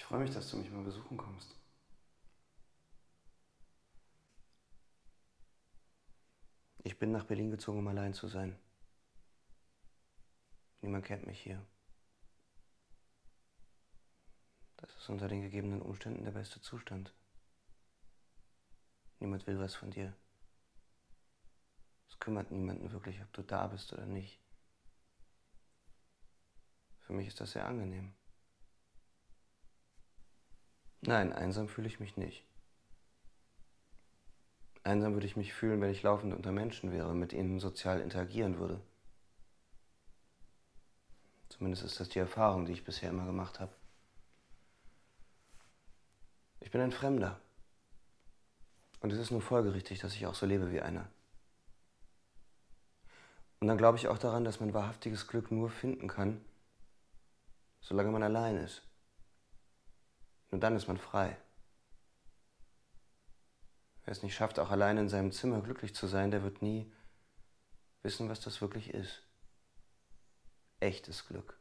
freue mich, dass du mich mal besuchen kommst. Ich bin nach Berlin gezogen, um allein zu sein. Niemand kennt mich hier. Das ist unter den gegebenen Umständen der beste Zustand. Niemand will was von dir. Es kümmert niemanden wirklich, ob du da bist oder nicht. Für mich ist das sehr angenehm. Nein, einsam fühle ich mich nicht. Einsam würde ich mich fühlen, wenn ich laufend unter Menschen wäre, mit ihnen sozial interagieren würde. Zumindest ist das die Erfahrung, die ich bisher immer gemacht habe. Ich bin ein Fremder. Und es ist nur folgerichtig, dass ich auch so lebe wie einer. Und dann glaube ich auch daran, dass man wahrhaftiges Glück nur finden kann, solange man allein ist. Nur dann ist man frei. Wer es nicht schafft, auch allein in seinem Zimmer glücklich zu sein, der wird nie wissen, was das wirklich ist. Echtes Glück.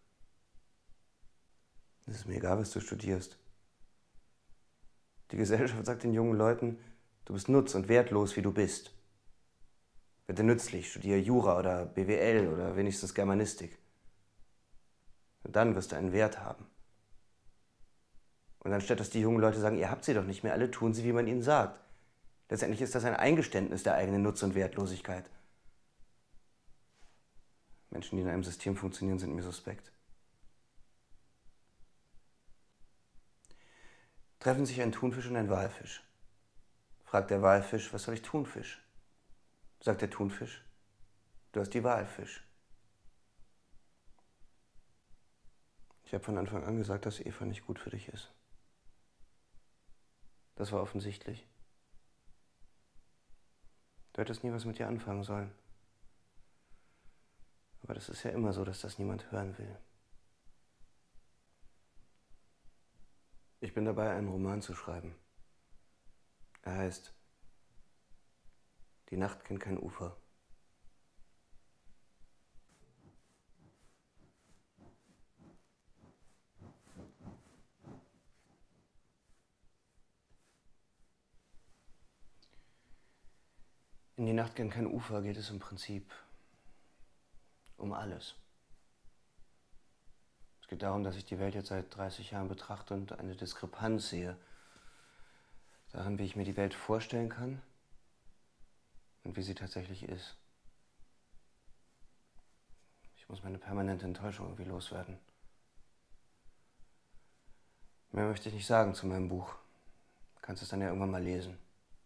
Es ist mir egal, was du studierst. Die Gesellschaft sagt den jungen Leuten, du bist nutz- und wertlos, wie du bist. Werde nützlich, studiere Jura oder BWL oder wenigstens Germanistik. Und dann wirst du einen Wert haben. Und anstatt dass die jungen Leute sagen, ihr habt sie doch nicht mehr, alle tun sie, wie man ihnen sagt. Letztendlich ist das ein Eingeständnis der eigenen Nutz- und Wertlosigkeit. Menschen, die in einem System funktionieren, sind mir suspekt. Treffen sich ein Thunfisch und ein Walfisch. Fragt der Walfisch, was soll ich tun, Fisch? Sagt der Thunfisch, du hast die Wahl, Fisch. Ich habe von Anfang an gesagt, dass Eva nicht gut für dich ist. Das war offensichtlich. Du hättest nie was mit ihr anfangen sollen. Aber das ist ja immer so, dass das niemand hören will. Ich bin dabei, einen Roman zu schreiben. Er heißt Die Nacht kennt kein Ufer. In Die Nacht kennt kein Ufer geht es im Prinzip um alles. Es geht darum, dass ich die Welt jetzt seit 30 Jahren betrachte und eine Diskrepanz sehe. Darin, wie ich mir die Welt vorstellen kann und wie sie tatsächlich ist. Ich muss meine permanente Enttäuschung irgendwie loswerden. Mehr möchte ich nicht sagen zu meinem Buch. Du kannst es dann ja irgendwann mal lesen.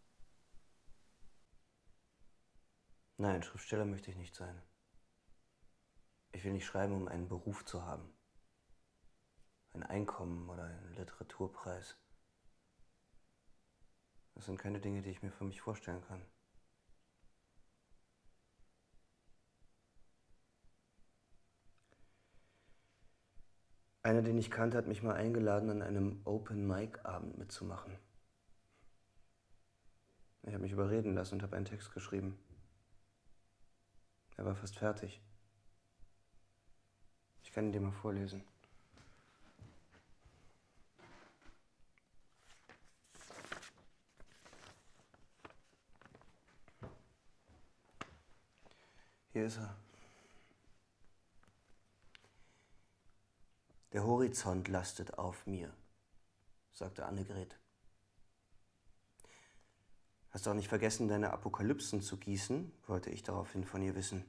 Nein, Schriftsteller möchte ich nicht sein. Ich will nicht schreiben, um einen Beruf zu haben. Ein Einkommen oder einen Literaturpreis. Das sind keine Dinge, die ich mir für mich vorstellen kann. Einer, den ich kannte, hat mich mal eingeladen, an einem Open-Mic-Abend mitzumachen. Ich habe mich überreden lassen und habe einen Text geschrieben. Er war fast fertig. Ich kann ihn dir mal vorlesen. Hier ist er. Der Horizont lastet auf mir, sagte Annegret. Hast du auch nicht vergessen, deine Apokalypsen zu gießen, wollte ich daraufhin von ihr wissen.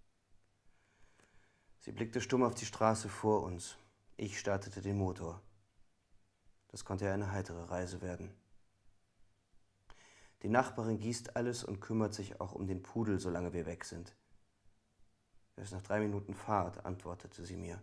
Sie blickte stumm auf die Straße vor uns. Ich startete den Motor. Das konnte ja eine heitere Reise werden. Die Nachbarin gießt alles und kümmert sich auch um den Pudel, solange wir weg sind. Erst nach 3 Minuten Fahrt, antwortete sie mir.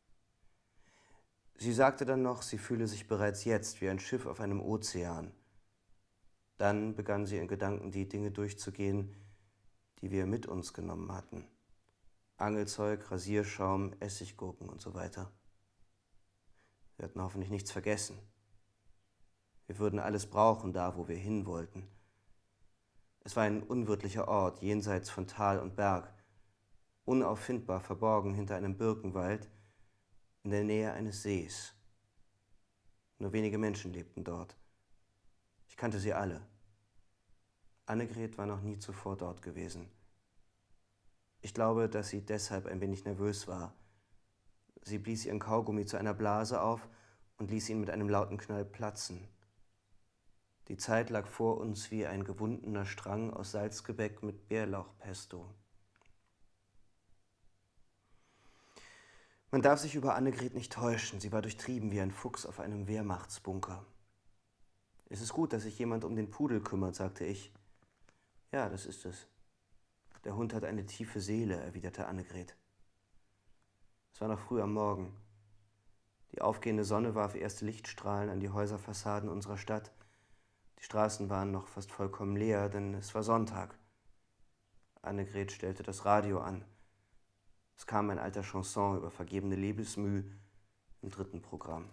Sie sagte dann noch, sie fühle sich bereits jetzt wie ein Schiff auf einem Ozean. Dann begann sie in Gedanken die Dinge durchzugehen, die wir mit uns genommen hatten. Angelzeug, Rasierschaum, Essiggurken und so weiter. Wir hatten hoffentlich nichts vergessen. Wir würden alles brauchen, da wo wir hin wollten. Es war ein unwirtlicher Ort, jenseits von Tal und Berg, unauffindbar verborgen hinter einem Birkenwald, in der Nähe eines Sees. Nur wenige Menschen lebten dort. Ich kannte sie alle. Annegret war noch nie zuvor dort gewesen. Ich glaube, dass sie deshalb ein wenig nervös war. Sie blies ihren Kaugummi zu einer Blase auf und ließ ihn mit einem lauten Knall platzen. Die Zeit lag vor uns wie ein gewundener Strang aus Salzgebäck mit Bärlauchpesto. Man darf sich über Annegret nicht täuschen, sie war durchtrieben wie ein Fuchs auf einem Wehrmachtsbunker. Es ist gut, dass sich jemand um den Pudel kümmert, sagte ich. Ja, das ist es. Der Hund hat eine tiefe Seele, erwiderte Annegret. Es war noch früh am Morgen. Die aufgehende Sonne warf erste Lichtstrahlen an die Häuserfassaden unserer Stadt. Die Straßen waren noch fast vollkommen leer, denn es war Sonntag. Annegret stellte das Radio an. Es kam ein alter Chanson über vergebene Liebesmüh im 3. Programm.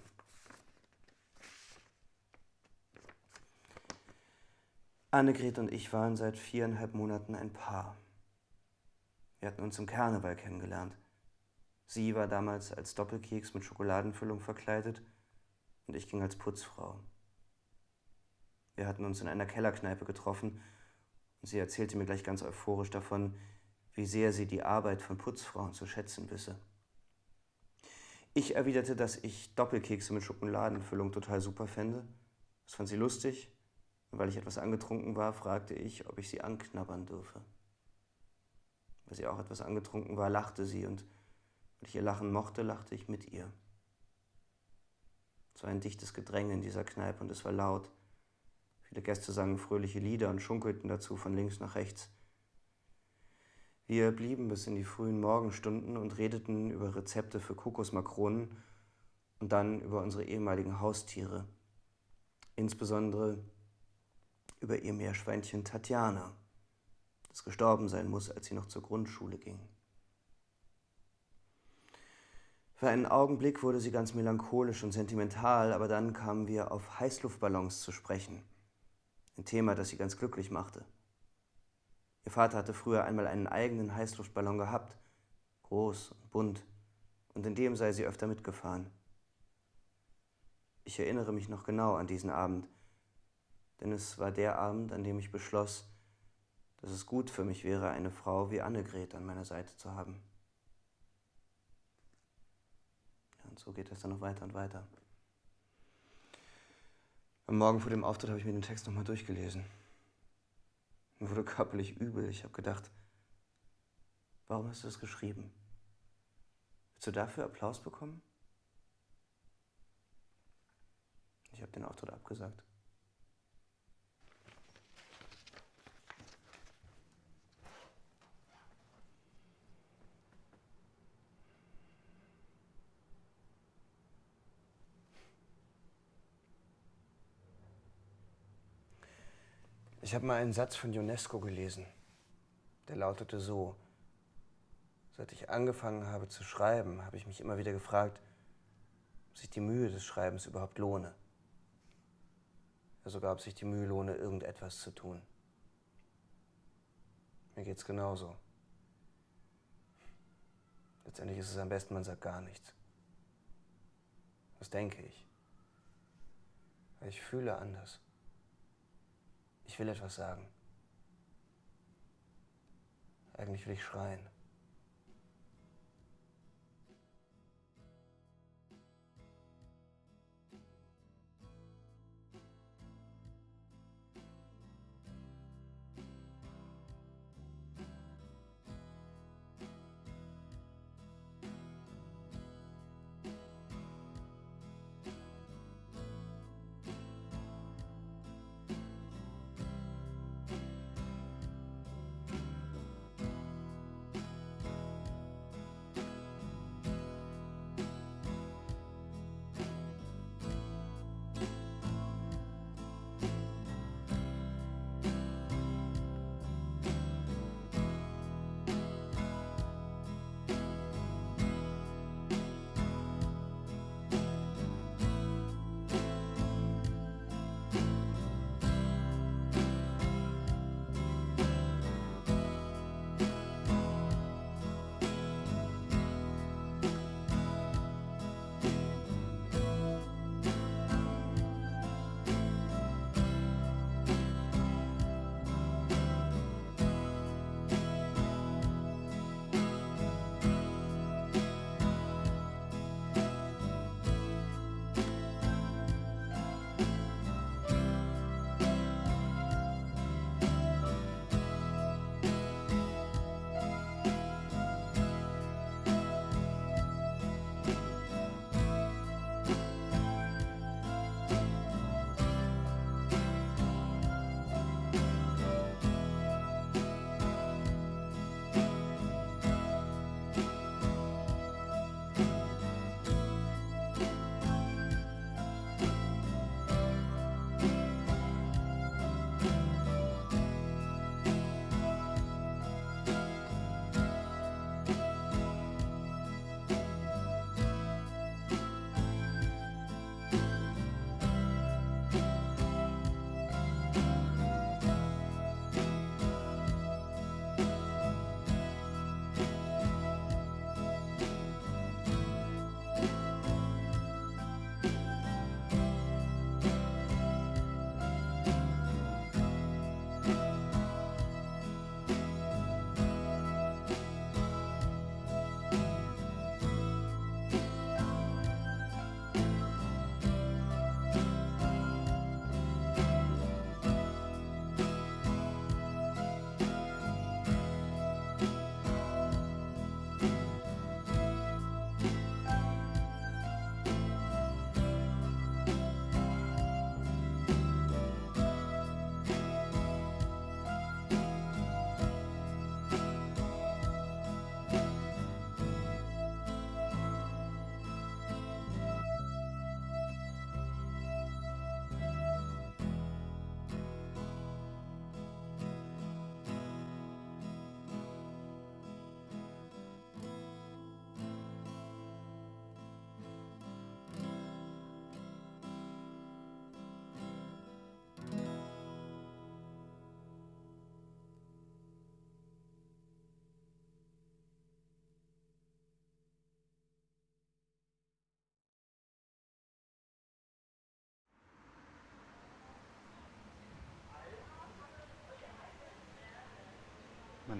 Annegret und ich waren seit 4,5 Monaten ein Paar. Wir hatten uns im Karneval kennengelernt. Sie war damals als Doppelkeks mit Schokoladenfüllung verkleidet und ich ging als Putzfrau. Wir hatten uns in einer Kellerkneipe getroffen und sie erzählte mir gleich ganz euphorisch davon, wie sehr sie die Arbeit von Putzfrauen zu schätzen wisse. Ich erwiderte, dass ich Doppelkekse mit Schokoladenfüllung total super fände. Das fand sie lustig und weil ich etwas angetrunken war, fragte ich, ob ich sie anknabbern dürfe. Weil sie auch etwas angetrunken war, lachte sie und weil ich ihr Lachen mochte, lachte ich mit ihr. Es war ein dichtes Gedränge in dieser Kneipe und es war laut. Viele Gäste sangen fröhliche Lieder und schunkelten dazu von links nach rechts. Wir blieben bis in die frühen Morgenstunden und redeten über Rezepte für Kokosmakronen und dann über unsere ehemaligen Haustiere, insbesondere über ihr Meerschweinchen Tatjana, das gestorben sein muss, als sie noch zur Grundschule ging. Für einen Augenblick wurde sie ganz melancholisch und sentimental, aber dann kamen wir auf Heißluftballons zu sprechen, ein Thema, das sie ganz glücklich machte. Ihr Vater hatte früher einmal einen eigenen Heißluftballon gehabt, groß und bunt, und in dem sei sie öfter mitgefahren. Ich erinnere mich noch genau an diesen Abend, denn es war der Abend, an dem ich beschloss, dass es gut für mich wäre, eine Frau wie Annegret an meiner Seite zu haben. Ja, und so geht es dann noch weiter und weiter. Am Morgen vor dem Auftritt habe ich mir den Text nochmal durchgelesen. Mir wurde körperlich übel. Ich habe gedacht, warum hast du das geschrieben? Willst du dafür Applaus bekommen? Ich habe den Auftritt abgesagt. Ich habe mal einen Satz von Ionesco gelesen. Der lautete so: Seit ich angefangen habe zu schreiben, habe ich mich immer wieder gefragt, ob sich die Mühe des Schreibens überhaupt lohne. Ja, sogar ob sich die Mühe lohne, irgendetwas zu tun. Mir geht's genauso. Letztendlich ist es am besten, man sagt gar nichts. Das denke ich. Weil ich fühle anders. Ich will etwas sagen. Eigentlich will ich schreien.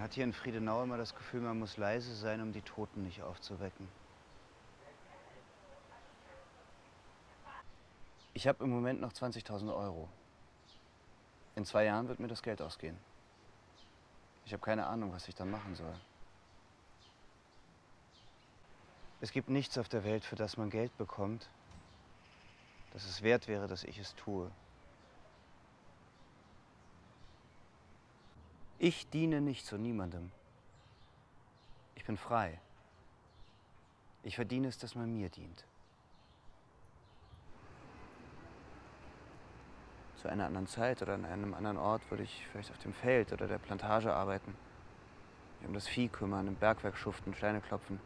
hat hier in Friedenau immer das Gefühl, man muss leise sein, um die Toten nicht aufzuwecken. Ich habe im Moment noch 20.000 Euro. In 2 Jahren wird mir das Geld ausgehen. Ich habe keine Ahnung, was ich dann machen soll. Es gibt nichts auf der Welt, für das man Geld bekommt, dass es wert wäre, dass ich es tue. Ich diene nicht zu niemandem. Ich bin frei. Ich verdiene es, dass man mir dient. Zu einer anderen Zeit oder an einem anderen Ort würde ich vielleicht auf dem Feld oder der Plantage arbeiten. Mich um das Vieh kümmern, im Bergwerk schuften, Steine klopfen.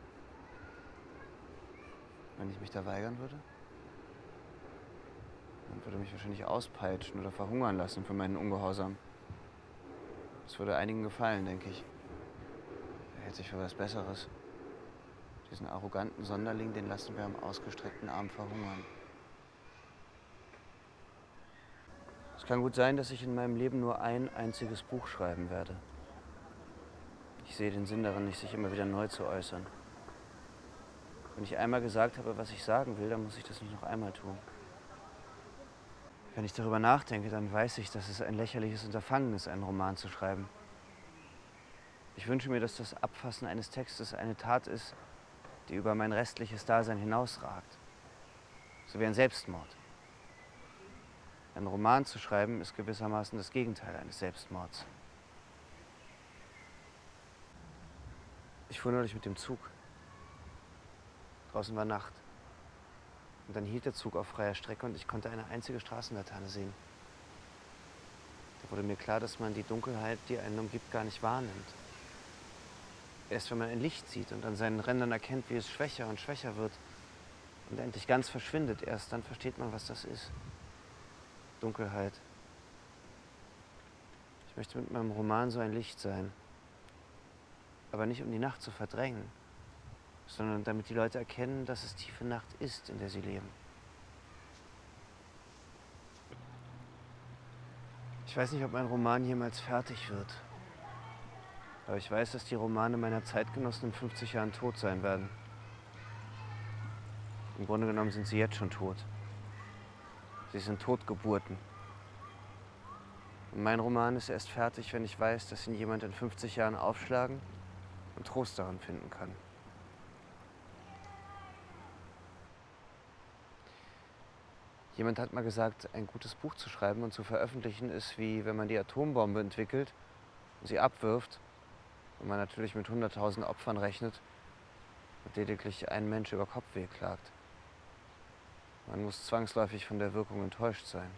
Wenn ich mich da weigern würde, dann würde mich wahrscheinlich auspeitschen oder verhungern lassen für meinen Ungehorsam. Das würde einigen gefallen, denke ich. Er hält sich für was Besseres. Diesen arroganten Sonderling, den lassen wir am ausgestreckten Arm verhungern. Es kann gut sein, dass ich in meinem Leben nur ein einziges Buch schreiben werde. Ich sehe den Sinn darin nicht, sich immer wieder neu zu äußern. Wenn ich einmal gesagt habe, was ich sagen will, dann muss ich das nicht noch einmal tun. Wenn ich darüber nachdenke, dann weiß ich, dass es ein lächerliches Unterfangen ist, einen Roman zu schreiben. Ich wünsche mir, dass das Abfassen eines Textes eine Tat ist, die über mein restliches Dasein hinausragt. So wie ein Selbstmord. Einen Roman zu schreiben, ist gewissermaßen das Gegenteil eines Selbstmords. Ich fuhr neulich mit dem Zug. Draußen war Nacht. Und dann hielt der Zug auf freier Strecke und ich konnte eine einzige Straßenlaterne sehen. Da wurde mir klar, dass man die Dunkelheit, die einen umgibt, gar nicht wahrnimmt. Erst wenn man ein Licht sieht und an seinen Rändern erkennt, wie es schwächer und schwächer wird und endlich ganz verschwindet, erst dann versteht man, was das ist. Dunkelheit. Ich möchte mit meinem Roman so ein Licht sein. Aber nicht um die Nacht zu verdrängen, sondern damit die Leute erkennen, dass es tiefe Nacht ist, in der sie leben. Ich weiß nicht, ob mein Roman jemals fertig wird. Aber ich weiß, dass die Romane meiner Zeitgenossen in 50 Jahren tot sein werden. Im Grunde genommen sind sie jetzt schon tot. Sie sind Totgeburten. Und mein Roman ist erst fertig, wenn ich weiß, dass ihn jemand in 50 Jahren aufschlagen und Trost daran finden kann. Jemand hat mal gesagt, ein gutes Buch zu schreiben und zu veröffentlichen ist wie wenn man die Atombombe entwickelt und sie abwirft und man natürlich mit 100.000 Opfern rechnet und lediglich ein Mensch über Kopfweh klagt. Man muss zwangsläufig von der Wirkung enttäuscht sein.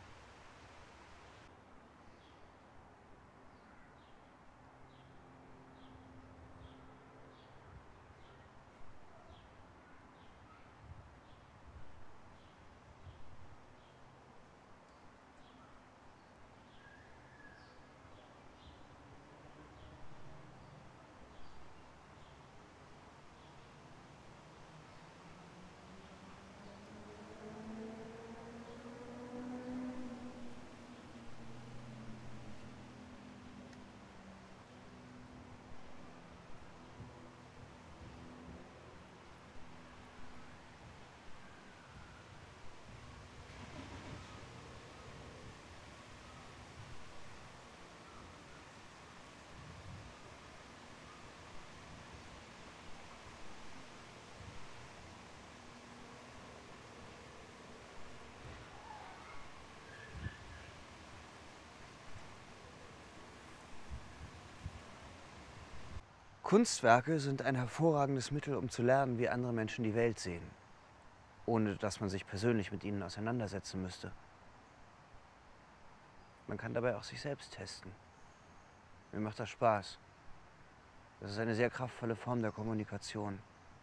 Kunstwerke sind ein hervorragendes Mittel, um zu lernen, wie andere Menschen die Welt sehen, ohne dass man sich persönlich mit ihnen auseinandersetzen müsste. Man kann dabei auch sich selbst testen. Mir macht das Spaß. Das ist eine sehr kraftvolle Form der Kommunikation.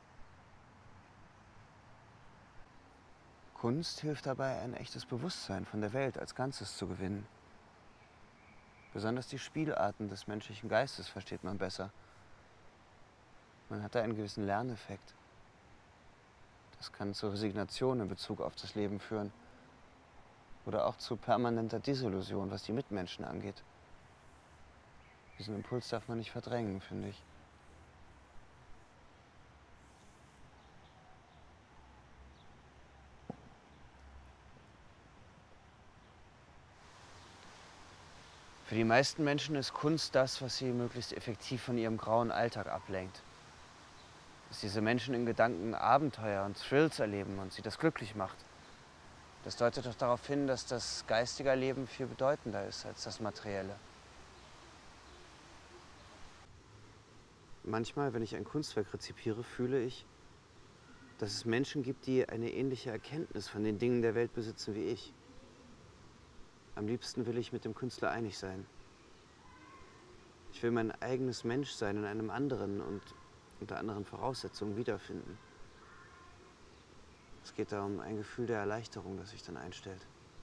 Kunst hilft dabei, ein echtes Bewusstsein von der Welt als Ganzes zu gewinnen. Besonders die Spielarten des menschlichen Geistes versteht man besser. Man hat da einen gewissen Lerneffekt. Das kann zur Resignation in Bezug auf das Leben führen. Oder auch zu permanenter Desillusion, was die Mitmenschen angeht. Diesen Impuls darf man nicht verdrängen, finde ich. Für die meisten Menschen ist Kunst das, was sie möglichst effektiv von ihrem grauen Alltag ablenkt. Dass diese Menschen in Gedanken Abenteuer und Thrills erleben und sie das glücklich macht. Das deutet doch darauf hin, dass das geistige Leben viel bedeutender ist als das materielle. Manchmal, wenn ich ein Kunstwerk rezipiere, fühle ich, dass es Menschen gibt, die eine ähnliche Erkenntnis von den Dingen der Welt besitzen wie ich. Am liebsten will ich mit dem Künstler einig sein. Ich will mein eigenes Menschsein in einem anderen und unter anderen Voraussetzungen wiederfinden. Es geht da um ein Gefühl der Erleichterung, das sich dann einstellt.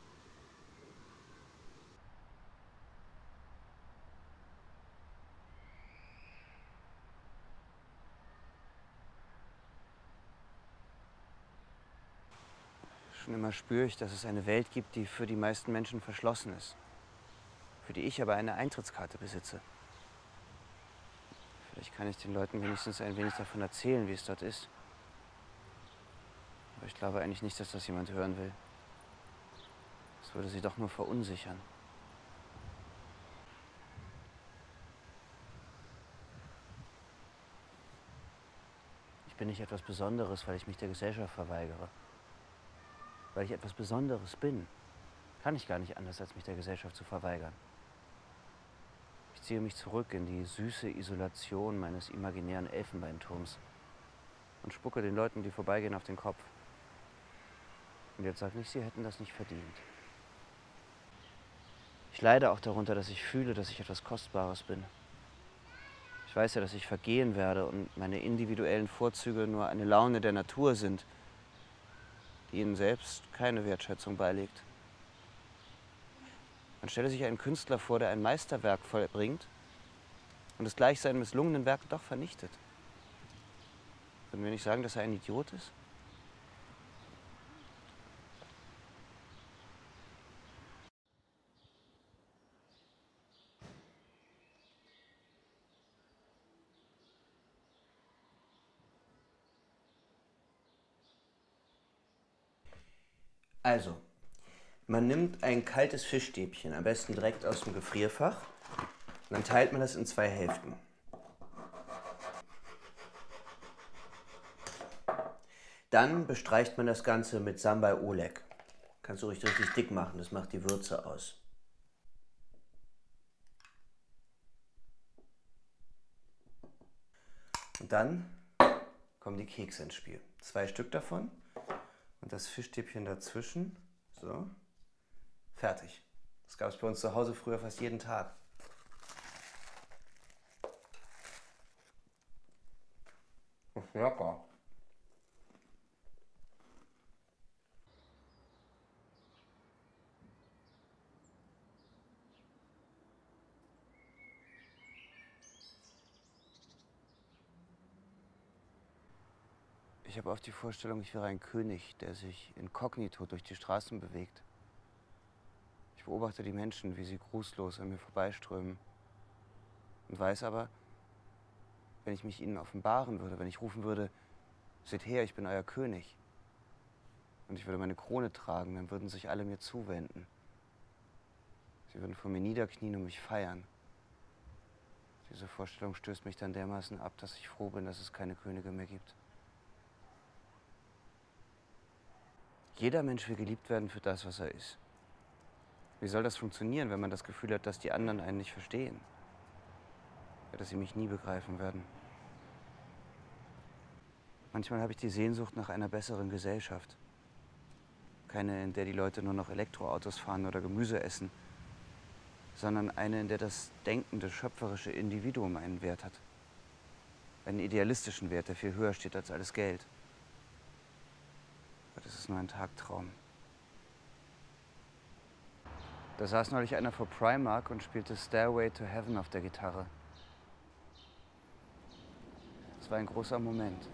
Schon immer spüre ich, dass es eine Welt gibt, die für die meisten Menschen verschlossen ist, für die ich aber eine Eintrittskarte besitze. Vielleicht kann ich den Leuten wenigstens ein wenig davon erzählen, wie es dort ist. Aber ich glaube eigentlich nicht, dass das jemand hören will. Das würde sie doch nur verunsichern. Ich bin nicht etwas Besonderes, weil ich mich der Gesellschaft verweigere. Weil ich etwas Besonderes bin, kann ich gar nicht anders, als mich der Gesellschaft zu verweigern. Ich ziehe mich zurück in die süße Isolation meines imaginären Elfenbeinturms und spucke den Leuten, die vorbeigehen, auf den Kopf. Und jetzt sag nicht, sie hätten das nicht verdient. Ich leide auch darunter, dass ich fühle, dass ich etwas Kostbares bin. Ich weiß ja, dass ich vergehen werde und meine individuellen Vorzüge nur eine Laune der Natur sind, die ihnen selbst keine Wertschätzung beilegt. Man stelle sich einen Künstler vor, der ein Meisterwerk vollbringt und es gleich seinen misslungenen Werk doch vernichtet. Würden wir nicht sagen, dass er ein Idiot ist? Also, man nimmt ein kaltes Fischstäbchen, am besten direkt aus dem Gefrierfach, und dann teilt man das in 2 Hälften. Dann bestreicht man das Ganze mit Sambal Oleg. Kannst du richtig dick machen, das macht die Würze aus. Und dann kommen die Kekse ins Spiel. 2 Stück davon und das Fischstäbchen dazwischen. So, fertig. Das gab es bei uns zu Hause früher fast jeden Tag. Das ist lecker. Ich habe oft die Vorstellung, ich wäre ein König, der sich inkognito durch die Straßen bewegt. Ich beobachte die Menschen, wie sie grußlos an mir vorbeiströmen. Und weiß aber, wenn ich mich ihnen offenbaren würde, wenn ich rufen würde, seht her, ich bin euer König, und ich würde meine Krone tragen, dann würden sich alle mir zuwenden. Sie würden vor mir niederknien und mich feiern. Diese Vorstellung stößt mich dann dermaßen ab, dass ich froh bin, dass es keine Könige mehr gibt. Jeder Mensch will geliebt werden für das, was er ist. Wie soll das funktionieren, wenn man das Gefühl hat, dass die anderen einen nicht verstehen? Ja, dass sie mich nie begreifen werden. Manchmal habe ich die Sehnsucht nach einer besseren Gesellschaft. Keine, in der die Leute nur noch Elektroautos fahren oder Gemüse essen, sondern eine, in der das denkende, schöpferische Individuum einen Wert hat. Einen idealistischen Wert, der viel höher steht als alles Geld. Aber das ist nur ein Tagtraum. Da saß neulich einer vor Primark und spielte Stairway to Heaven auf der Gitarre. Es war ein großer Moment.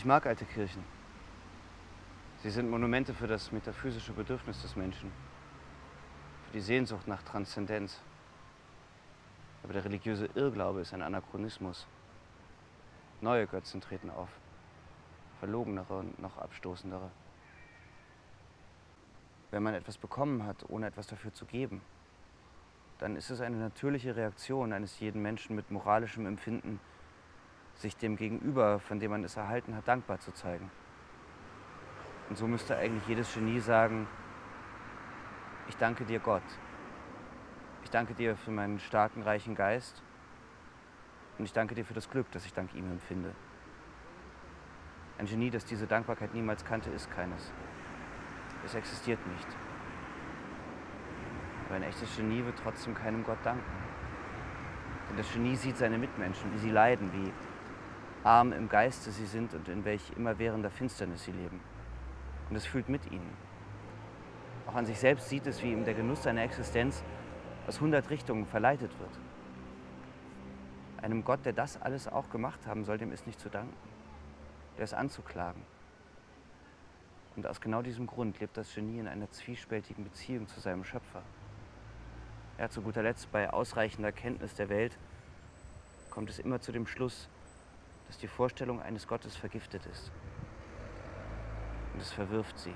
Ich mag alte Kirchen. Sie sind Monumente für das metaphysische Bedürfnis des Menschen, für die Sehnsucht nach Transzendenz. Aber der religiöse Irrglaube ist ein Anachronismus. Neue Götzen treten auf, verlogenere und noch abstoßendere. Wenn man etwas bekommen hat, ohne etwas dafür zu geben, dann ist es eine natürliche Reaktion eines jeden Menschen mit moralischem Empfinden, sich dem Gegenüber, von dem man es erhalten hat, dankbar zu zeigen. Und so müsste eigentlich jedes Genie sagen, ich danke dir, Gott. Ich danke dir für meinen starken, reichen Geist und ich danke dir für das Glück, das ich dank ihm empfinde. Ein Genie, das diese Dankbarkeit niemals kannte, ist keines. Es existiert nicht. Aber ein echtes Genie wird trotzdem keinem Gott danken. Denn das Genie sieht seine Mitmenschen, wie sie leiden, wie arm im Geiste sie sind und in welch immerwährender Finsternis sie leben. Und es fühlt mit ihnen. Auch an sich selbst sieht es, wie ihm der Genuss seiner Existenz aus 100 Richtungen verleitet wird. Einem Gott, der das alles auch gemacht haben soll, dem ist nicht zu danken. Der ist anzuklagen. Und aus genau diesem Grund lebt das Genie in einer zwiespältigen Beziehung zu seinem Schöpfer. Ja, zu guter Letzt, bei ausreichender Kenntnis der Welt, kommt es immer zu dem Schluss, dass die Vorstellung eines Gottes vergiftet ist. Und es verwirft sie.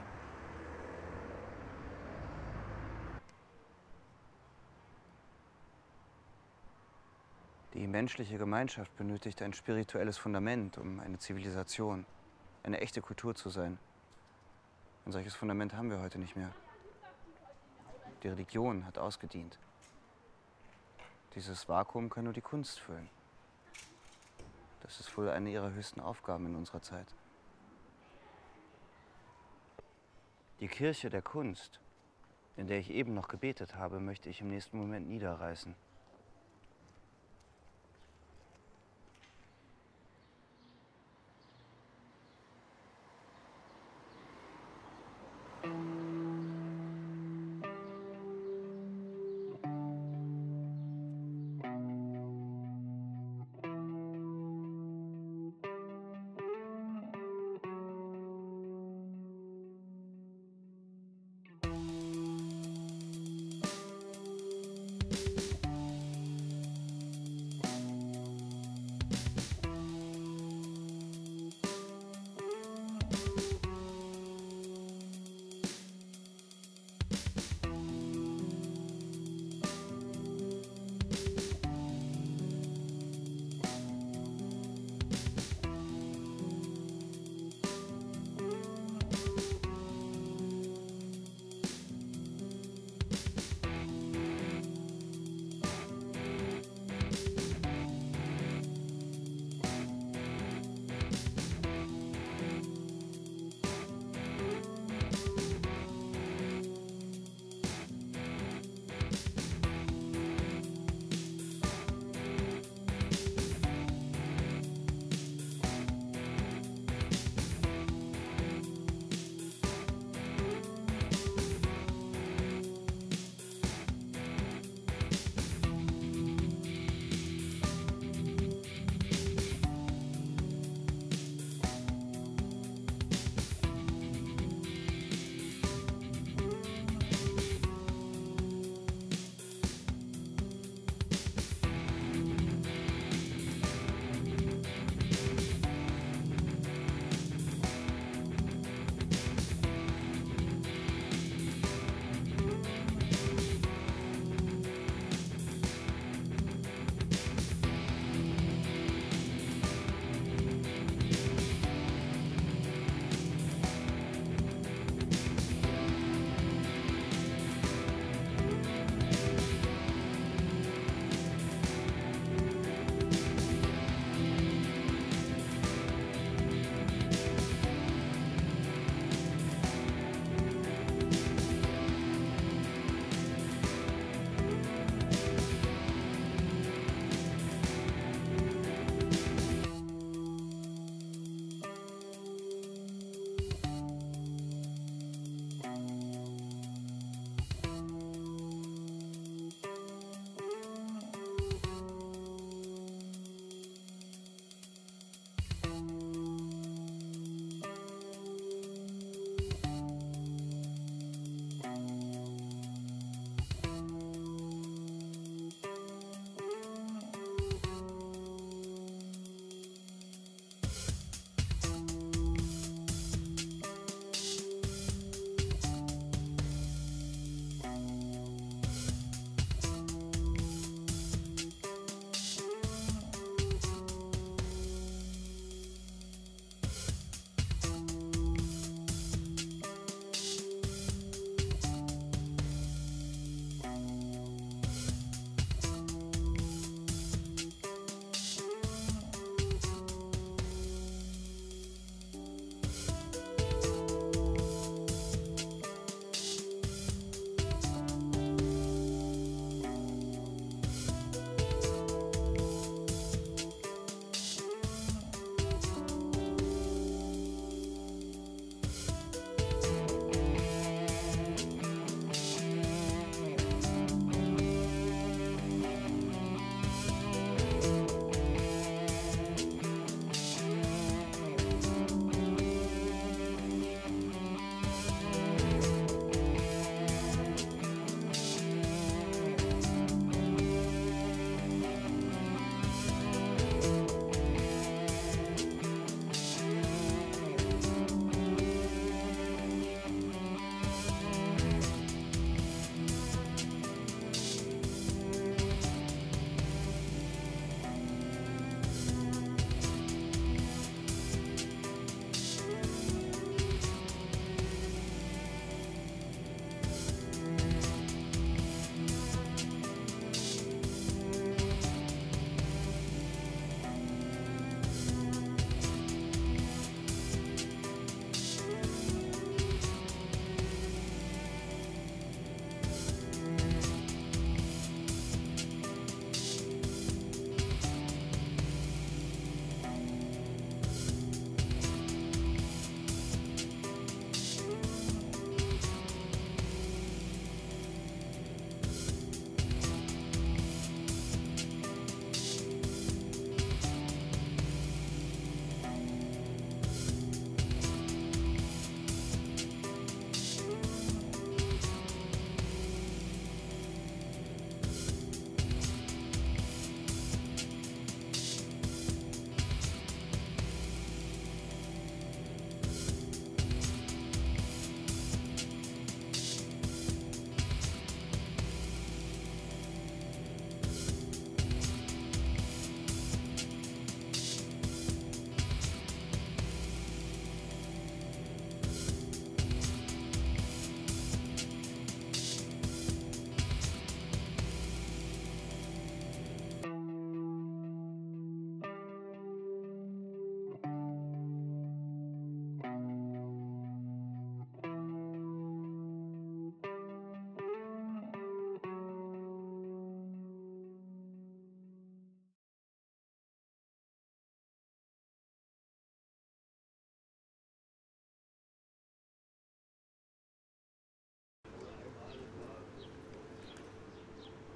Die menschliche Gemeinschaft benötigt ein spirituelles Fundament, um eine Zivilisation, eine echte Kultur zu sein. Ein solches Fundament haben wir heute nicht mehr. Die Religion hat ausgedient. Dieses Vakuum kann nur die Kunst füllen. Das ist wohl eine ihrer höchsten Aufgaben in unserer Zeit. Die Kirche der Kunst, in der ich eben noch gebetet habe, möchte ich im nächsten Moment niederreißen.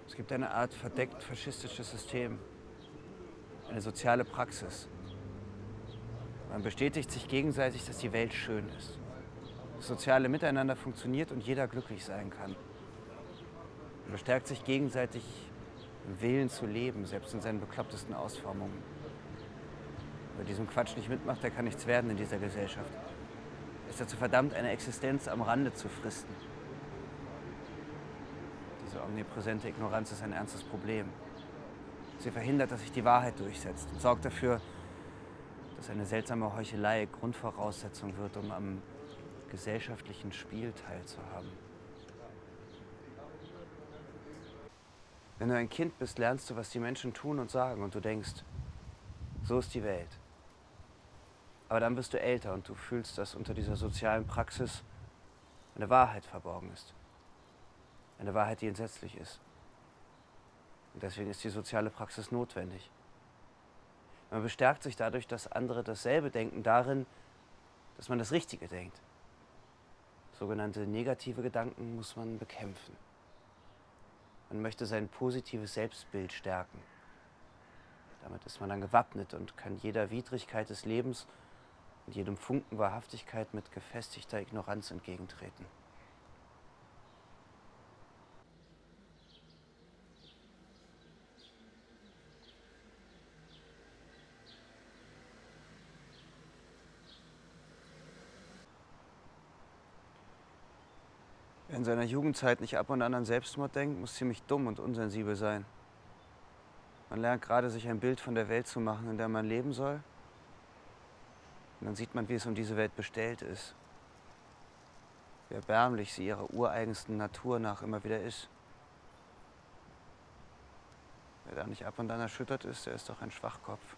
Es gibt eine Art verdeckt faschistisches System, eine soziale Praxis. Man bestätigt sich gegenseitig, dass die Welt schön ist. Das soziale Miteinander funktioniert und jeder glücklich sein kann. Man bestärkt sich gegenseitig im Willen zu leben, selbst in seinen beklopptesten Ausformungen. Wer diesem Quatsch nicht mitmacht, der kann nichts werden in dieser Gesellschaft. Er ist dazu verdammt, eine Existenz am Rande zu fristen. Diese omnipräsente Ignoranz ist ein ernstes Problem. Sie verhindert, dass sich die Wahrheit durchsetzt und sorgt dafür, dass eine seltsame Heuchelei Grundvoraussetzung wird, um am gesellschaftlichen Spiel teilzuhaben. Wenn du ein Kind bist, lernst du, was die Menschen tun und sagen und du denkst, so ist die Welt. Aber dann bist du älter und du fühlst, dass unter dieser sozialen Praxis eine Wahrheit verborgen ist. Eine Wahrheit, die entsetzlich ist. Und deswegen ist die soziale Praxis notwendig. Man bestärkt sich dadurch, dass andere dasselbe denken, darin, dass man das Richtige denkt. Sogenannte negative Gedanken muss man bekämpfen. Man möchte sein positives Selbstbild stärken. Damit ist man dann gewappnet und kann jeder Widrigkeit des Lebens und jedem Funken Wahrhaftigkeit mit gefestigter Ignoranz entgegentreten. Wer in seiner Jugendzeit nicht ab und an Selbstmord denkt, muss ziemlich dumm und unsensibel sein. Man lernt gerade, sich ein Bild von der Welt zu machen, in der man leben soll. Und dann sieht man, wie es um diese Welt bestellt ist. Wie erbärmlich sie ihrer ureigensten Natur nach immer wieder ist. Wer da nicht ab und an erschüttert ist, der ist doch ein Schwachkopf.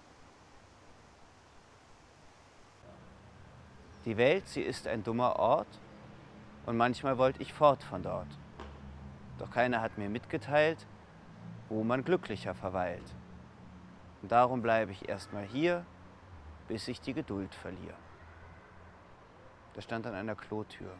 Die Welt, sie ist ein dummer Ort. Und manchmal wollte ich fort von dort. Doch keiner hat mir mitgeteilt, wo man glücklicher verweilt. Und darum bleibe ich erstmal hier, bis ich die Geduld verliere. Das stand an einer Klotür.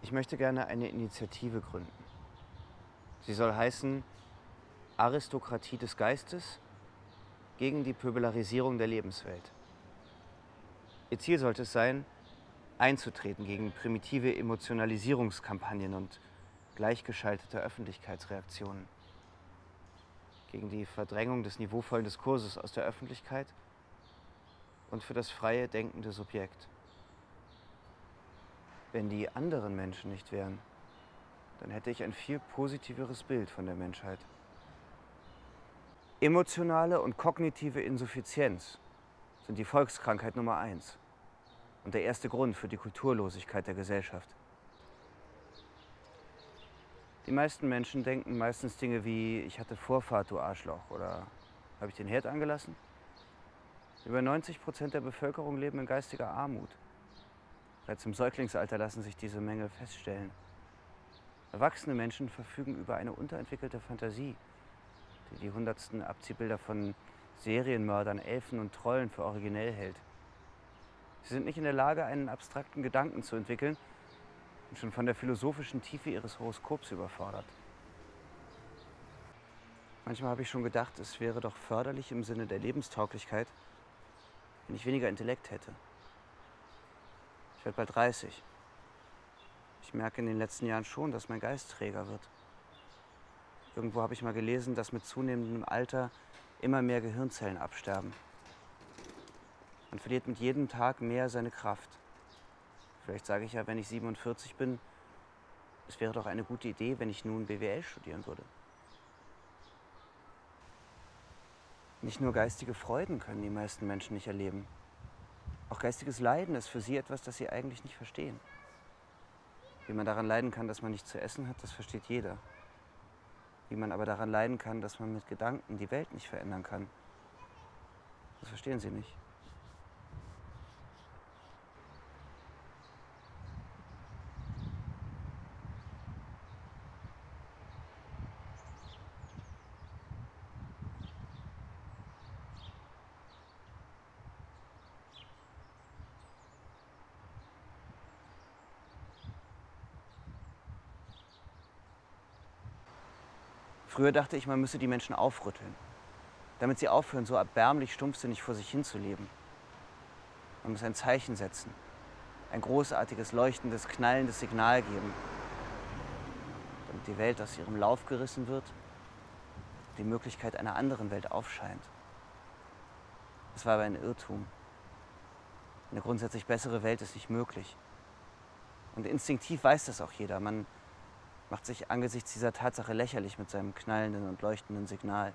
Ich möchte gerne eine Initiative gründen. Sie soll heißen Aristokratie des Geistes gegen die Pöbelarisierung der Lebenswelt. Ihr Ziel sollte es sein, einzutreten gegen primitive Emotionalisierungskampagnen und gleichgeschaltete Öffentlichkeitsreaktionen, gegen die Verdrängung des niveauvollen Diskurses aus der Öffentlichkeit und für das freie, denkende Subjekt. Wenn die anderen Menschen nicht wären, dann hätte ich ein viel positiveres Bild von der Menschheit. Emotionale und kognitive Insuffizienz sind die Volkskrankheit Nummer 1 und der erste Grund für die Kulturlosigkeit der Gesellschaft. Die meisten Menschen denken meistens Dinge wie, ich hatte Vorfahrt, du Arschloch, oder habe ich den Herd angelassen? Über 90% der Bevölkerung leben in geistiger Armut. Bereits im Säuglingsalter lassen sich diese Mängel feststellen. Erwachsene Menschen verfügen über eine unterentwickelte Fantasie, die die hundertsten Abziehbilder von Serienmördern, Elfen und Trollen für originell hält. Sie sind nicht in der Lage, einen abstrakten Gedanken zu entwickeln und schon von der philosophischen Tiefe ihres Horoskops überfordert. Manchmal habe ich schon gedacht, es wäre doch förderlich im Sinne der Lebenstauglichkeit, wenn ich weniger Intellekt hätte. Ich werde bald 30. Ich merke in den letzten Jahren schon, dass mein Geist träger wird. Irgendwo habe ich mal gelesen, dass mit zunehmendem Alter immer mehr Gehirnzellen absterben. Man verliert mit jedem Tag mehr seine Kraft. Vielleicht sage ich ja, wenn ich 47 bin, es wäre doch eine gute Idee, wenn ich nun BWL studieren würde. Nicht nur geistige Freuden können die meisten Menschen nicht erleben. Auch geistiges Leiden ist für sie etwas, das sie eigentlich nicht verstehen. Wie man daran leiden kann, dass man nichts zu essen hat, das versteht jeder. Wie man aber daran leiden kann, dass man mit Gedanken die Welt nicht verändern kann, das verstehen sie nicht. Früher dachte ich, man müsse die Menschen aufrütteln, damit sie aufhören, so erbärmlich stumpfsinnig vor sich hinzuleben. Man muss ein Zeichen setzen, ein großartiges, leuchtendes, knallendes Signal geben, damit die Welt aus ihrem Lauf gerissen wird, die Möglichkeit einer anderen Welt aufscheint. Das war aber ein Irrtum. Eine grundsätzlich bessere Welt ist nicht möglich. Und instinktiv weiß das auch jeder. Man macht sich angesichts dieser Tatsache lächerlich mit seinem knallenden und leuchtenden Signal.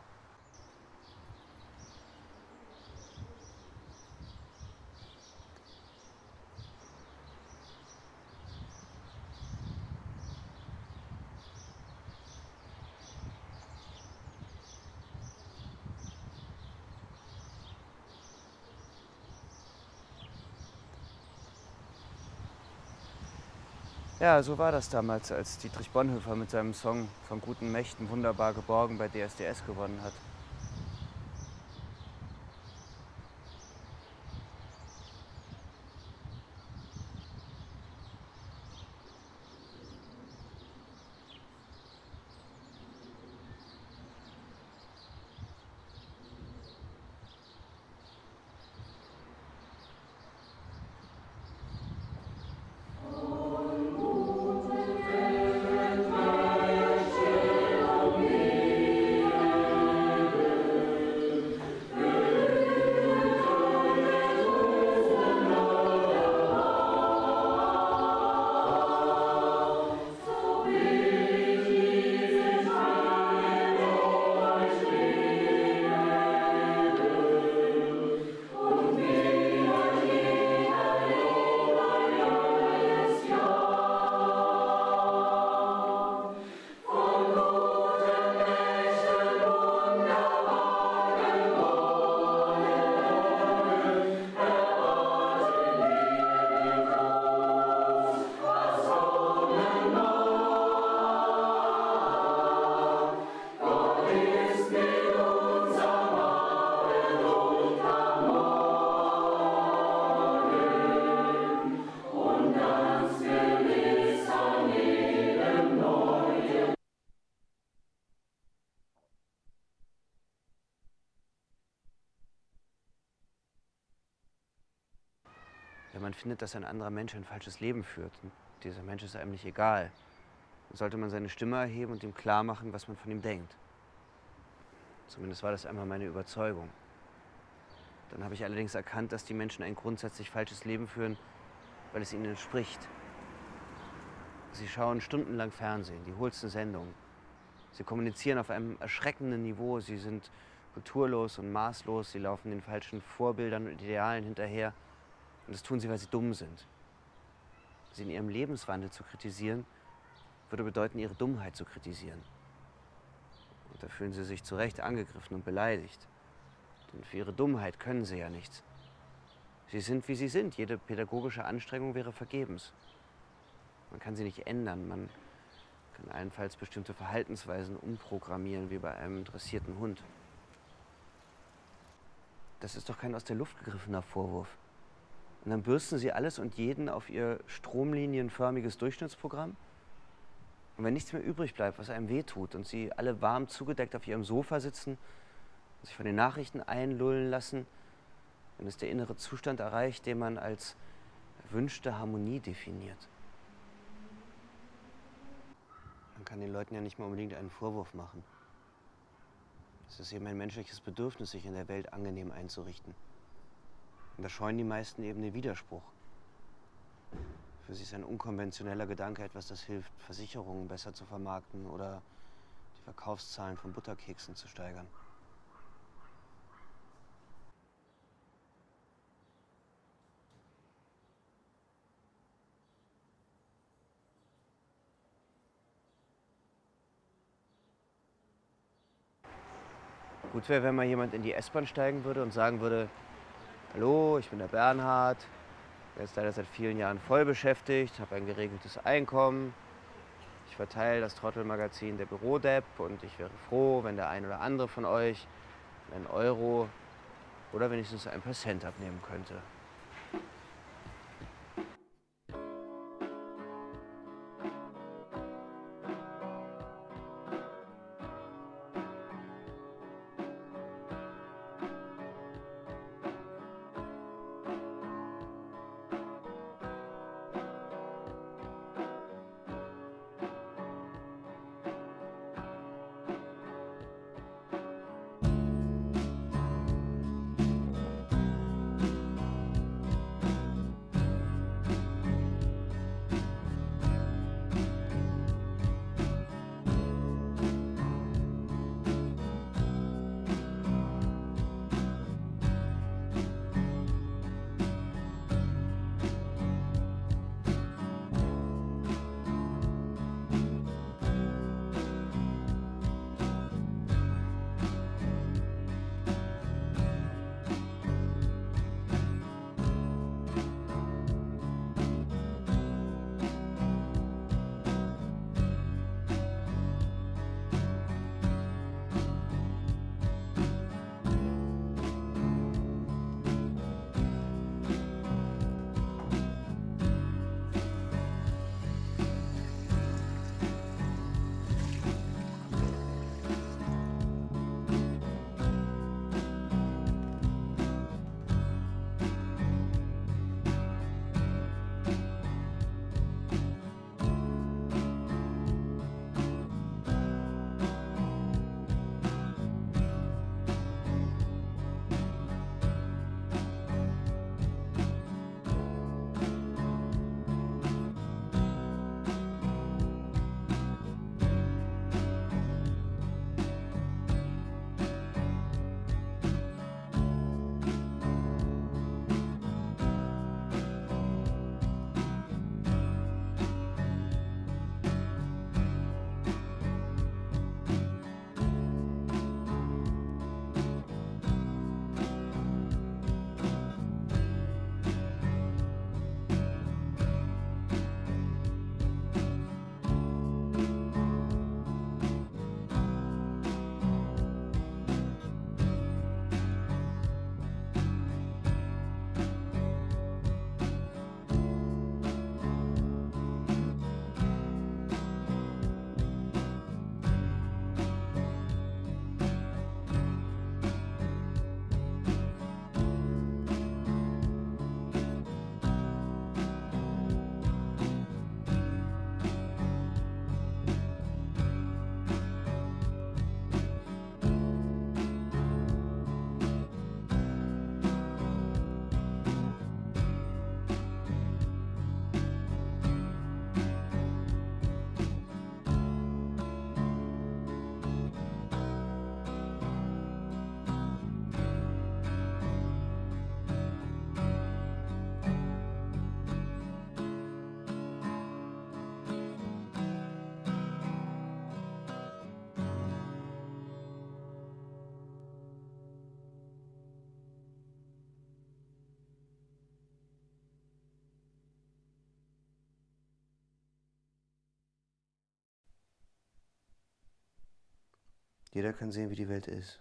Ja, so war das damals, als Dietrich Bonhoeffer mit seinem Song „Von guten Mächten wunderbar geborgen“ bei DSDS gewonnen hat. Wenn man findet, dass ein anderer Mensch ein falsches Leben führt und dieser Mensch ist einem nicht egal, dann sollte man seine Stimme erheben und ihm klar machen, was man von ihm denkt. Zumindest war das einmal meine Überzeugung. Dann habe ich allerdings erkannt, dass die Menschen ein grundsätzlich falsches Leben führen, weil es ihnen entspricht. Sie schauen stundenlang Fernsehen, die hohlsten Sendungen. Sie kommunizieren auf einem erschreckenden Niveau, sie sind kulturlos und maßlos, sie laufen den falschen Vorbildern und Idealen hinterher. Und das tun sie, weil sie dumm sind. Sie in ihrem Lebenswandel zu kritisieren, würde bedeuten, ihre Dummheit zu kritisieren. Und da fühlen sie sich zu Recht angegriffen und beleidigt. Denn für ihre Dummheit können sie ja nichts. Sie sind, wie sie sind. Jede pädagogische Anstrengung wäre vergebens. Man kann sie nicht ändern. Man kann allenfalls bestimmte Verhaltensweisen umprogrammieren, wie bei einem dressierten Hund. Das ist doch kein aus der Luft gegriffener Vorwurf. Und dann bürsten sie alles und jeden auf ihr stromlinienförmiges Durchschnittsprogramm. Und wenn nichts mehr übrig bleibt, was einem wehtut und sie alle warm zugedeckt auf ihrem Sofa sitzen, sich von den Nachrichten einlullen lassen, dann ist der innere Zustand erreicht, den man als erwünschte Harmonie definiert. Man kann den Leuten ja nicht mal unbedingt einen Vorwurf machen. Es ist eben ein menschliches Bedürfnis, sich in der Welt angenehm einzurichten. Und da scheuen die meisten eben den Widerspruch. Für sie ist ein unkonventioneller Gedanke etwas, das hilft, Versicherungen besser zu vermarkten oder die Verkaufszahlen von Butterkeksen zu steigern. Gut wäre, wenn mal jemand in die S-Bahn steigen würde und sagen würde: Hallo, ich bin der Bernhard, bin jetzt leider seit vielen Jahren voll beschäftigt, habe ein geregeltes Einkommen. Ich verteile das Trottelmagazin der Bürodepp und ich wäre froh, wenn der ein oder andere von euch einen Euro oder wenigstens ein paar Cent abnehmen könnte. Jeder kann sehen, wie die Welt ist.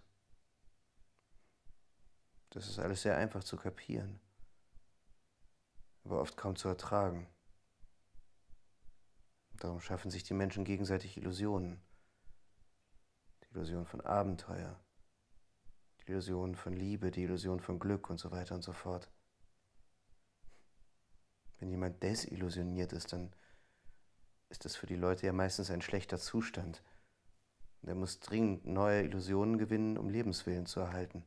Das ist alles sehr einfach zu kapieren, aber oft kaum zu ertragen. Darum schaffen sich die Menschen gegenseitig Illusionen. Die Illusion von Abenteuer, die Illusion von Liebe, die Illusion von Glück und so weiter und so fort. Wenn jemand desillusioniert ist, dann ist das für die Leute ja meistens ein schlechter Zustand. Und er muss dringend neue Illusionen gewinnen, um Lebenswillen zu erhalten.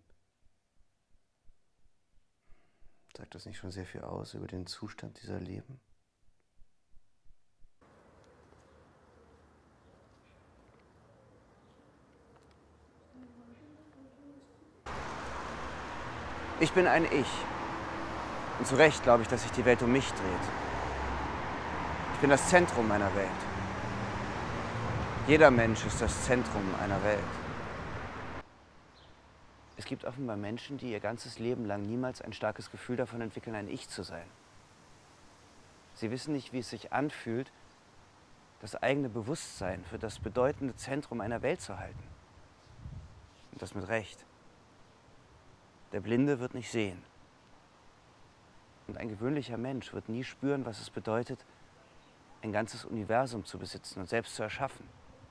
Sagt das nicht schon sehr viel aus über den Zustand dieser Leben? Ich bin ein Ich. Und zu Recht glaube ich, dass sich die Welt um mich dreht. Ich bin das Zentrum meiner Welt. Jeder Mensch ist das Zentrum einer Welt. Es gibt offenbar Menschen, die ihr ganzes Leben lang niemals ein starkes Gefühl davon entwickeln, ein Ich zu sein. Sie wissen nicht, wie es sich anfühlt, das eigene Bewusstsein für das bedeutende Zentrum einer Welt zu halten. Und das mit Recht. Der Blinde wird nicht sehen. Und ein gewöhnlicher Mensch wird nie spüren, was es bedeutet, ein ganzes Universum zu besitzen und selbst zu erschaffen.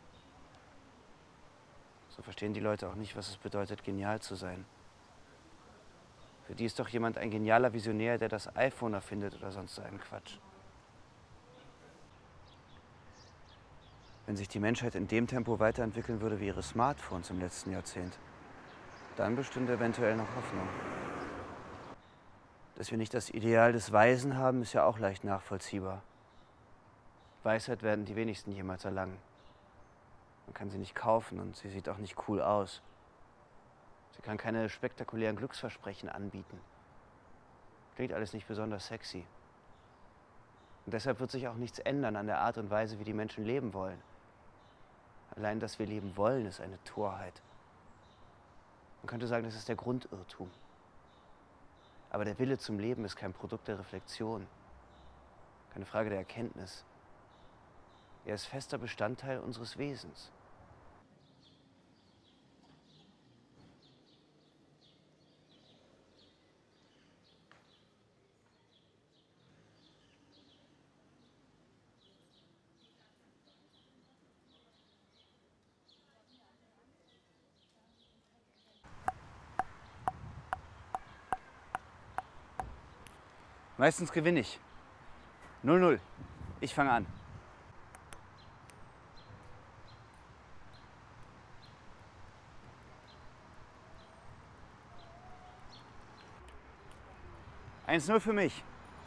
So verstehen die Leute auch nicht, was es bedeutet, genial zu sein. Für die ist doch jemand ein genialer Visionär, der das iPhone erfindet oder sonst so einen Quatsch. Wenn sich die Menschheit in dem Tempo weiterentwickeln würde wie ihre Smartphones im letzten Jahrzehnt, dann bestünde eventuell noch Hoffnung. Dass wir nicht das Ideal des Weisen haben, ist ja auch leicht nachvollziehbar. Weisheit werden die wenigsten jemals erlangen. Man kann sie nicht kaufen und sie sieht auch nicht cool aus. Sie kann keine spektakulären Glücksversprechen anbieten. Klingt alles nicht besonders sexy. Und deshalb wird sich auch nichts ändern an der Art und Weise, wie die Menschen leben wollen. Allein, dass wir leben wollen, ist eine Torheit. Man könnte sagen, das ist der Grundirrtum. Aber der Wille zum Leben ist kein Produkt der Reflexion, keine Frage der Erkenntnis. Er ist fester Bestandteil unseres Wesens. Meistens gewinne ich. 0-0. Ich fange an. Eins 0 für mich.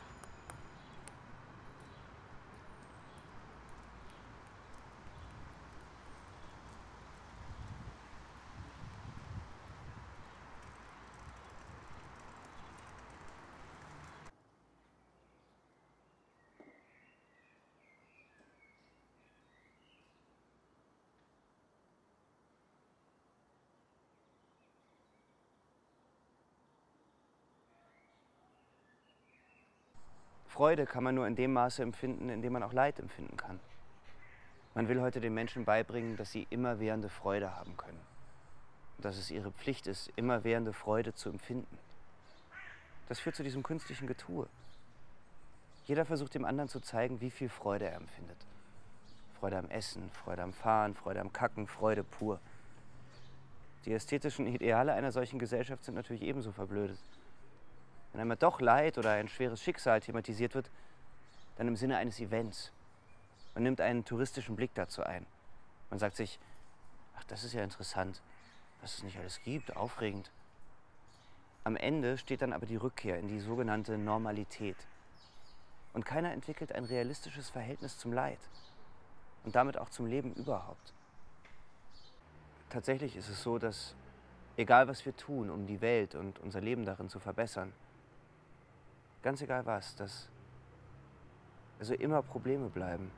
Freude kann man nur in dem Maße empfinden, in dem man auch Leid empfinden kann. Man will heute den Menschen beibringen, dass sie immerwährende Freude haben können. Und dass es ihre Pflicht ist, immerwährende Freude zu empfinden. Das führt zu diesem künstlichen Getue. Jeder versucht dem anderen zu zeigen, wie viel Freude er empfindet. Freude am Essen, Freude am Fahren, Freude am Kacken, Freude pur. Die ästhetischen Ideale einer solchen Gesellschaft sind natürlich ebenso verblödet. Wenn einmal doch Leid oder ein schweres Schicksal thematisiert wird, dann im Sinne eines Events. Man nimmt einen touristischen Blick dazu ein. Man sagt sich, ach, das ist ja interessant, was es nicht alles gibt, aufregend. Am Ende steht dann aber die Rückkehr in die sogenannte Normalität. Und keiner entwickelt ein realistisches Verhältnis zum Leid und damit auch zum Leben überhaupt. Tatsächlich ist es so, dass egal was wir tun, um die Welt und unser Leben darin zu verbessern, ganz egal was, dass also immer Probleme bleiben.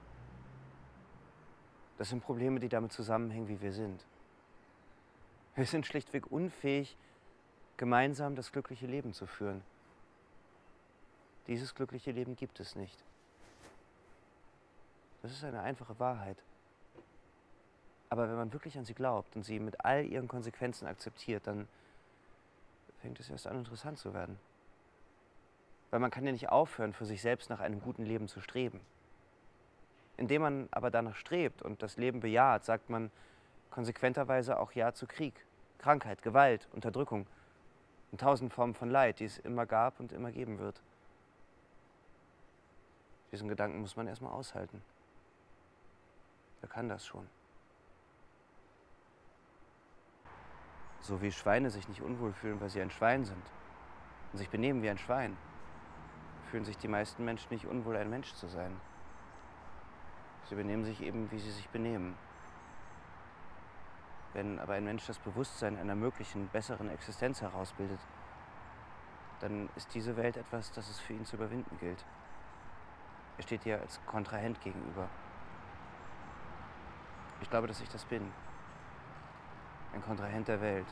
Das sind Probleme, die damit zusammenhängen, wie wir sind. Wir sind schlichtweg unfähig, gemeinsam das glückliche Leben zu führen. Dieses glückliche Leben gibt es nicht. Das ist eine einfache Wahrheit. Aber wenn man wirklich an sie glaubt und sie mit all ihren Konsequenzen akzeptiert, dann fängt es erst an, interessant zu werden. Weil man kann ja nicht aufhören, für sich selbst nach einem guten Leben zu streben. Indem man aber danach strebt und das Leben bejaht, sagt man konsequenterweise auch Ja zu Krieg, Krankheit, Gewalt, Unterdrückung und tausend Formen von Leid, die es immer gab und immer geben wird. Diesen Gedanken muss man erstmal aushalten. Wer kann das schon? So wie Schweine sich nicht unwohl fühlen, weil sie ein Schwein sind und sich benehmen wie ein Schwein, fühlen sich die meisten Menschen nicht unwohl, ein Mensch zu sein. Sie benehmen sich eben, wie sie sich benehmen. Wenn aber ein Mensch das Bewusstsein einer möglichen, besseren Existenz herausbildet, dann ist diese Welt etwas, das es für ihn zu überwinden gilt. Er steht ihr als Kontrahent gegenüber. Ich glaube, dass ich das bin. Ein Kontrahent der Welt.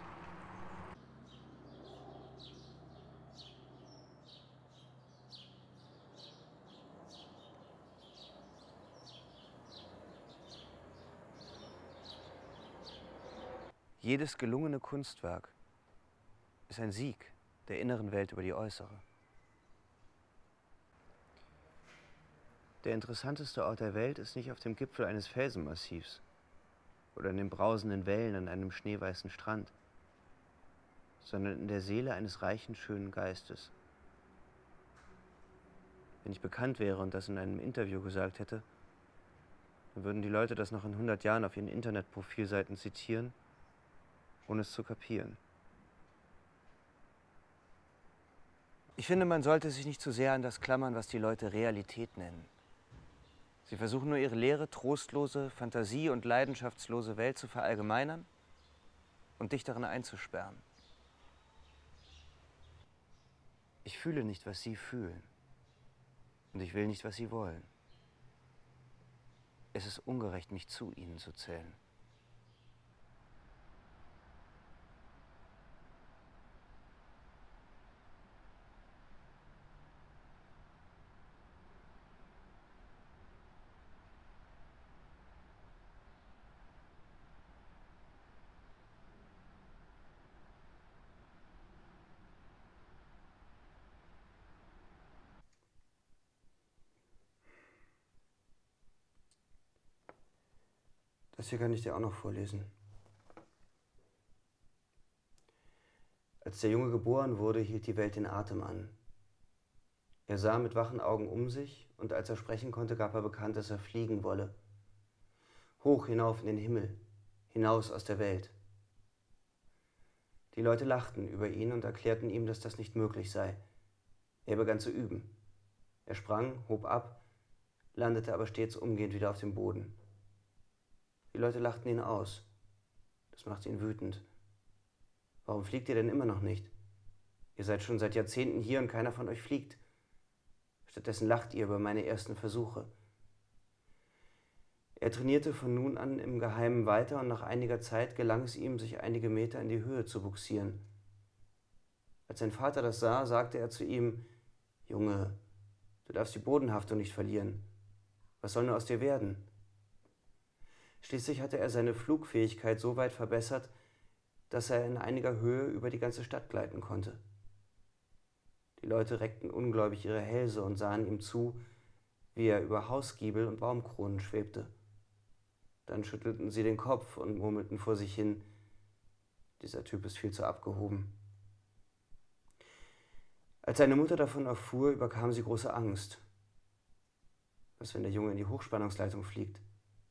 Jedes gelungene Kunstwerk ist ein Sieg der inneren Welt über die äußere. Der interessanteste Ort der Welt ist nicht auf dem Gipfel eines Felsenmassivs oder in den brausenden Wellen an einem schneeweißen Strand, sondern in der Seele eines reichen, schönen Geistes. Wenn ich bekannt wäre und das in einem Interview gesagt hätte, dann würden die Leute das noch in 100 Jahren auf ihren Internetprofilseiten zitieren, ohne es zu kapieren. Ich finde, man sollte sich nicht zu sehr an das klammern, was die Leute Realität nennen. Sie versuchen nur ihre leere, trostlose, fantasie- und leidenschaftslose Welt zu verallgemeinern und dich darin einzusperren. Ich fühle nicht, was sie fühlen. Und ich will nicht, was sie wollen. Es ist ungerecht, mich zu ihnen zu zählen. Das hier kann ich dir auch noch vorlesen. Als der Junge geboren wurde, hielt die Welt den Atem an. Er sah mit wachen Augen um sich, und als er sprechen konnte, gab er bekannt, dass er fliegen wolle. Hoch hinauf in den Himmel, hinaus aus der Welt. Die Leute lachten über ihn und erklärten ihm, dass das nicht möglich sei. Er begann zu üben. Er sprang, hob ab, landete aber stets umgehend wieder auf dem Boden. Die Leute lachten ihn aus. Das machte ihn wütend. Warum fliegt ihr denn immer noch nicht? Ihr seid schon seit Jahrzehnten hier und keiner von euch fliegt. Stattdessen lacht ihr über meine ersten Versuche. Er trainierte von nun an im Geheimen weiter und nach einiger Zeit gelang es ihm, sich einige Meter in die Höhe zu bugsieren. Als sein Vater das sah, sagte er zu ihm: Junge, du darfst die Bodenhaftung nicht verlieren. Was soll nur aus dir werden? Schließlich hatte er seine Flugfähigkeit so weit verbessert, dass er in einiger Höhe über die ganze Stadt gleiten konnte. Die Leute reckten ungläubig ihre Hälse und sahen ihm zu, wie er über Hausgiebel und Baumkronen schwebte. Dann schüttelten sie den Kopf und murmelten vor sich hin: Dieser Typ ist viel zu abgehoben. Als seine Mutter davon erfuhr, überkam sie große Angst. Was, wenn der Junge in die Hochspannungsleitung fliegt?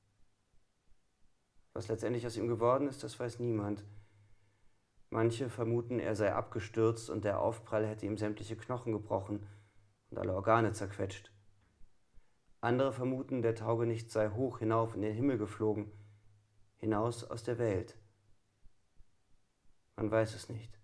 Was letztendlich aus ihm geworden ist, das weiß niemand. Manche vermuten, er sei abgestürzt und der Aufprall hätte ihm sämtliche Knochen gebrochen und alle Organe zerquetscht. Andere vermuten, der Taugenichts sei hoch hinauf in den Himmel geflogen, hinaus aus der Welt. Man weiß es nicht.